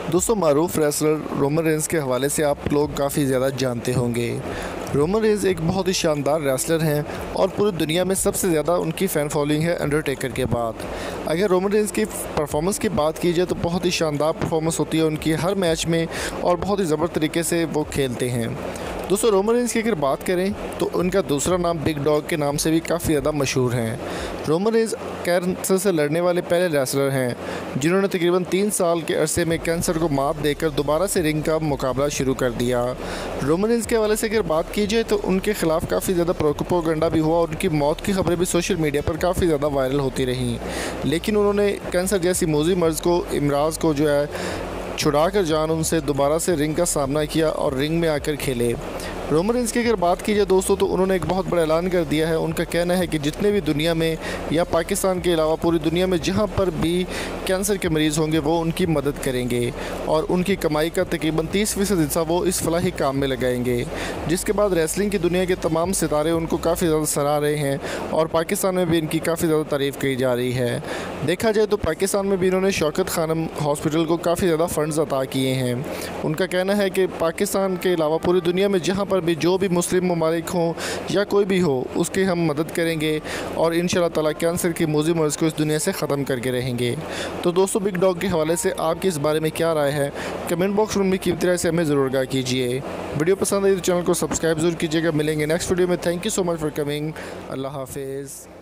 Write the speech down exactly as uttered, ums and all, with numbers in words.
दोस्तों मारूफ wrestler Roman Reigns के हवाले से आप लोग काफ़ी ज़्यादा जानते होंगे। रोमन रेंस एक बहुत ही शानदार रेसलर हैं और पूरी दुनिया में सबसे ज़्यादा उनकी फ़ैन फॉलोइंग है अंडरटेकर के बाद। अगर रोमन रेंस की परफॉर्मेंस की बात की जाए तो बहुत ही शानदार परफॉर्मेंस होती है उनकी हर मैच में और बहुत ही ज़बरदस्त तरीके से वो खेलते हैं। दोस्तों रोमन रेंस की अगर बात करें तो उनका दूसरा नाम बिग डॉग के नाम से भी काफ़ी ज़्यादा मशहूर हैं। रोमन रेंस कैंसर से लड़ने वाले पहले रेसलर हैं जिन्होंने तकरीबन तीन साल के अरसे में कैंसर को मात देकर दोबारा से रिंग का मुकाबला शुरू कर दिया। रोमन रेंस के हवाले से अगर बात की जाए तो उनके खिलाफ काफ़ी ज़्यादा प्रोपोगंडा भी हुआ और उनकी मौत की खबरें भी सोशल मीडिया पर काफ़ी ज़्यादा वायरल होती रहीं, लेकिन उन्होंने कैंसर जैसी मौजी मर्ज़ को इमराज को जो है छुड़ा कर जान उनसे दोबारा से रिंग का सामना किया और रिंग में आकर खेले। रोमन रेंस की अगर बात की जाए दोस्तों तो उन्होंने एक बहुत बड़ा ऐलान कर दिया है। उनका कहना है कि जितने भी दुनिया में या पाकिस्तान के अलावा पूरी दुनिया में जहां पर भी कैंसर के मरीज़ होंगे वो उनकी मदद करेंगे और उनकी कमाई का तकरीबन तीस फीसद हिस्सा वो इस फलाही काम में लगाएंगे। जिसके बाद रेसलिंग की दुनिया के तमाम सितारे उनको काफ़ी ज़्यादा सराह रहे हैं और पाकिस्तान में भी इनकी काफ़ी ज़्यादा तारीफ़ की जा रही है। देखा जाए तो पाकिस्तान में भी इन्होंने शौकत खानम हॉस्पिटल को काफ़ी ज़्यादा फंड्स अता किए हैं। उनका कहना है कि पाकिस्तान के अलावा पूरी दुनिया में जहाँ पर भी जो भी मुस्लिम ममालिक हों या कोई भी हो उसकी हम मदद करेंगे और इंशाअल्लाह ताला कैंसर की मौजी मर्ज़ को इस दुनिया से ख़त्म करके रहेंगे। तो दोस्तों बिग डॉग के हवाले से आपकी इस बारे में क्या राय है, कमेंट बॉक्स में कीमती राय से हमें ज़रूर आगाह कीजिए। वीडियो पसंद आई तो चैनल को सब्सक्राइब जरूर कीजिएगा। मिलेंगे नेक्स्ट वीडियो में। Thank you so much for coming. अल्लाह हाफिज़।